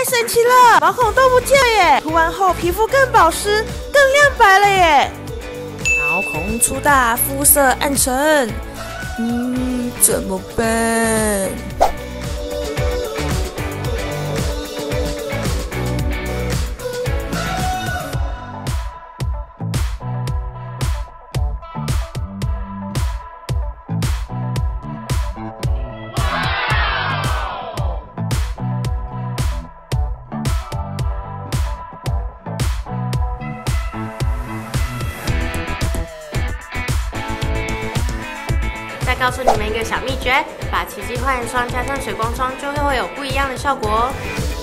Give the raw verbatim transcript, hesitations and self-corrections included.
神奇了，毛孔都不见了耶！涂完后皮肤更保湿、更亮白了耶！毛孔粗大，肤色暗沉，嗯，怎么办？ 再告诉你们一个小秘诀，把奇迹焕霜加上水光霜，就会有不一样的效果哦。